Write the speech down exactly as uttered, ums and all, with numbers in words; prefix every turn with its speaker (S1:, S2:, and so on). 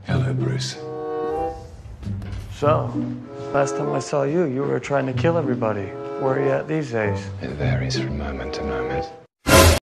S1: Hello, Bruce.
S2: So, last time I saw you, you were trying to kill everybody. Where are you at these days?
S1: It varies from moment to moment.